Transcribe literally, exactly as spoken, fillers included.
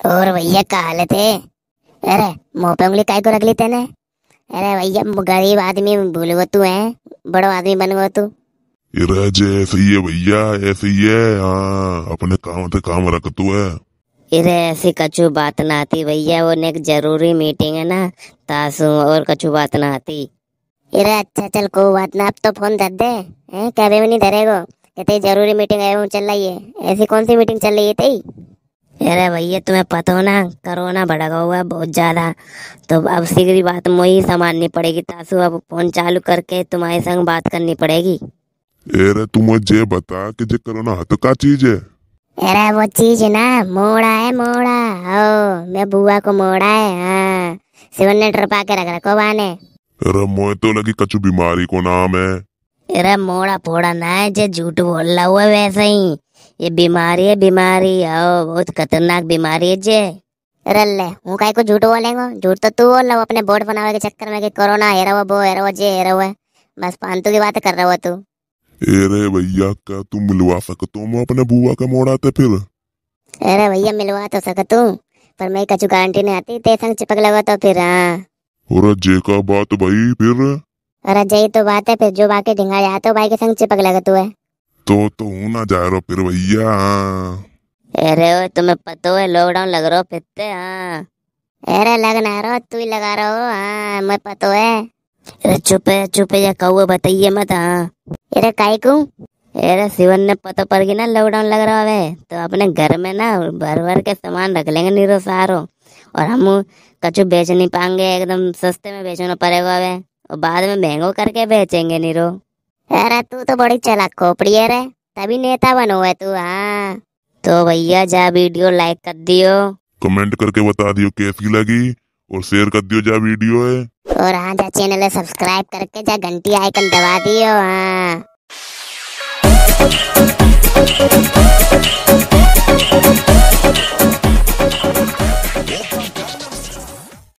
और भैया का हालत है? अरे मुंह पे उंगली काय को रख ली तेने? अरे भैया गरीब आदमी भूल गो तू है, बड़ो आदमी बन गो तू। ये राज ऐसे ही है भैया, ऐसे ही है। हाँ, अपने काम से काम रख तू है। इरे ऐसी कछु बात ना आती भैया, वो नेक जरूरी मीटिंग है ना, तासु और कछु बात ना आती। इरे अच्छा चल कोई बात ना, अब तो फोन धर दे हैं, कभी भी नहीं धरेगो। कहते जरूरी मीटिंग है वो चल रही है, ऐसी कौन सी मीटिंग चल रही है तेरी? अरे भैया तुम्हें पता हो ना, कोरोना भड़का हुआ है बहुत ज्यादा, तो अब सीधी बात मुझे संभालनी पड़ेगी। तासु अब फोन चालू करके तुम्हारे संग बात करनी पड़ेगी। अरे तू मुझे बता कि जे करना हाथ का चीज है। अरे वो चीज ना मोड़ा है, मोड़ा हो मैं बुआ को मोड़ा है। हाँ सिवन ने ट्रपा के रख रखो बाने। अरे मोए तो लगी कछु बीमारी को नाम है। अरे मोड़ा फोड़ा ना है, जे झूठ बोल रहा हुआ वैसे ही। ये बीमारी है, बीमारी हो बहुत खतरनाक बीमारी है जे। अरे ले हूँ काय को झूठ बोलेंगे? झूठ तो तू बोल रहा हो अपने बोर्ड बनावे के चक्कर में कि कोरोना है रहा वो है रहा जे है रहा है, बस फालतू की बात कर रहा हो तू। अरे भैया क्या तू मिलवा सकते हो मैं अपने बुआ के मोड़ाते फिर? अरे भैया मिलवा तो सक तू, पर मैं कछु गारंटी नहीं आती ते संग चिपक लगा तो फिर। हाँ और जे का बात भाई फिर? अरे जय तो बात है, फिर जो बाकी ढिंगा जाए तो भाई के संग चिपक लगा तू है। तो तो हूँ ना जा रहा फिर भैया। हाँ अरे ओ तुम्हें पता है लॉकडाउन लग रहा फिर ते। हाँ अरे लग ना रहा, तू ही लगा रहा हो। हाँ मैं पता है। अरे चुप है चुप है या कौआ बताइए मत। हाँ अरे काय को? अरे शिवन ने पता पड़ गई ना लॉकडाउन लग रहा है, तो अपने घर में ना भर भर के सामान रख लेंगे नीरो सारो, और हम कछु बेच नहीं पाएंगे, एकदम सस्ते में बेचना पड़ेगा वे, और बाद में महंगो करके बेचेंगे नीरो। अरे तू तो बड़ी चालाक खोपड़ी है रे, तभी नेता बनो है तू। हाँ तो भैया जा वीडियो लाइक कर दियो, कमेंट करके बता दियो कैसी लगी, और शेयर कर दियो जा वीडियो है। और हाँ जा चैनल सब्सक्राइब करके जा घंटी आइकन दबा दियो। हाँ